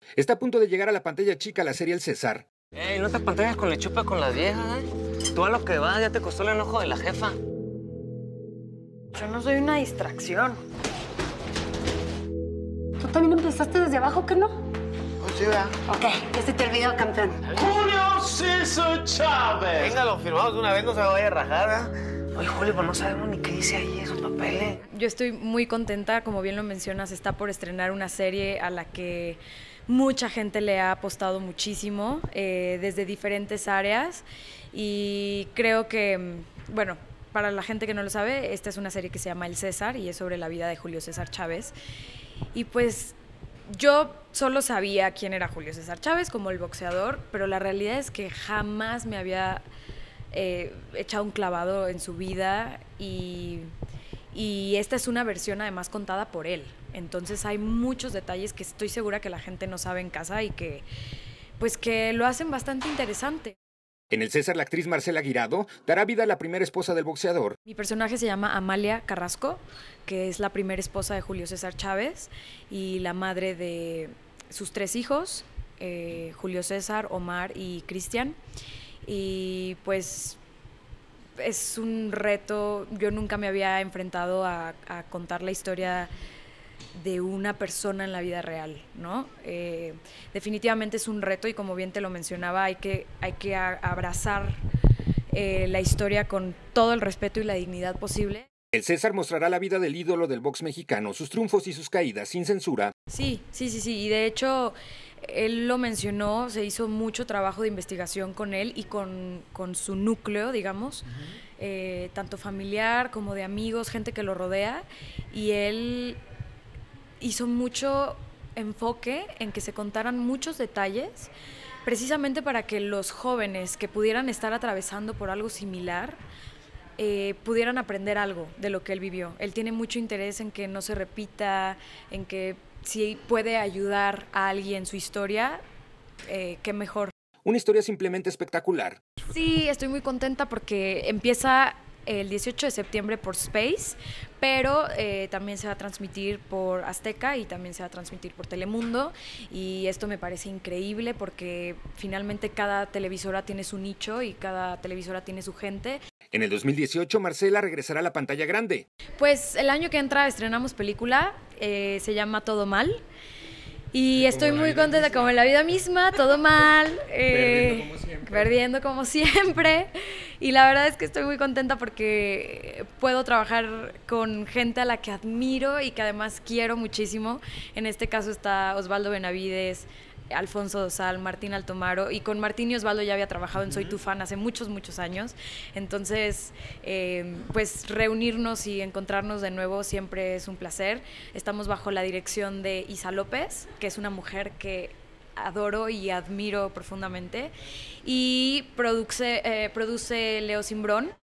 Está a punto de llegar a la pantalla chica la serie El César. Ey, no te pantallas con la chupa con las viejas, ¿eh? Tú a lo que vas, ya te costó el enojo de la jefa. Yo no soy una distracción. ¿Tú también empezaste desde abajo, que no? Pues sí, ¿verdad? Ok, ya se te olvidó, campeón. Julio César Chávez. Venga, lo firmamos de una vez, no se vaya a rajar, ¿eh? Oye, Julio, pues no sabemos ni qué dice ahí esos papeles. Yo estoy muy contenta, como bien lo mencionas, está por estrenar una serie a la que mucha gente le ha apostado muchísimo, desde diferentes áreas, y creo que, bueno, para la gente que no lo sabe, esta es una serie que se llama El César y es sobre la vida de Julio César Chávez. Y pues yo solo sabía quién era Julio César Chávez como el boxeador, pero la realidad es que jamás me había echado un clavado en su vida y esta es una versión además contada por él. Entonces hay muchos detalles que estoy segura que la gente no sabe en casa y que, pues, que lo hacen bastante interesante. En El César, la actriz Marcela Guirado dará vida a la primera esposa del boxeador. Mi personaje se llama Amalia Carrasco, que es la primera esposa de Julio César Chávez y la madre de sus 3 hijos, Julio César, Omar y Cristian. Y pues es un reto, yo nunca me había enfrentado a contar la historia de una persona en la vida real, ¿no? Definitivamente es un reto y como bien te lo mencionaba, hay que abrazar la historia con todo el respeto y la dignidad posible. El César mostrará la vida del ídolo del box mexicano, sus triunfos y sus caídas, sin censura. Sí, y de hecho él lo mencionó, se hizo mucho trabajo de investigación con él y con su núcleo, digamos, tanto familiar como de amigos, gente que lo rodea, y él hizo mucho enfoque en que se contaran muchos detalles, precisamente para que los jóvenes que pudieran estar atravesando por algo similar pudieran aprender algo de lo que él vivió. Él tiene mucho interés en que no se repita, en que si puede ayudar a alguien su historia, qué mejor. Una historia simplemente espectacular. Sí, estoy muy contenta porque empieza el 18 de septiembre por Space, pero también se va a transmitir por Azteca y también se va a transmitir por Telemundo, y esto me parece increíble porque finalmente cada televisora tiene su nicho y cada televisora tiene su gente. En el 2018, Marcela regresará a la pantalla grande. Pues el año que entra estrenamos película, se llama Todo Mal. Y estoy muy contenta, como en la vida misma, todo mal, perdiendo como siempre. Y la verdad es que estoy muy contenta porque puedo trabajar con gente a la que admiro y que además quiero muchísimo. En este caso está Osvaldo Benavides, Alfonso Dosal, Martín Altomaro, y con Martín y Osvaldo ya había trabajado en Soy tu fan hace muchos años. Entonces, pues reunirnos y encontrarnos de nuevo siempre es un placer. Estamos bajo la dirección de Isa López, que es una mujer que adoro y admiro profundamente, y produce Leo Simbrón.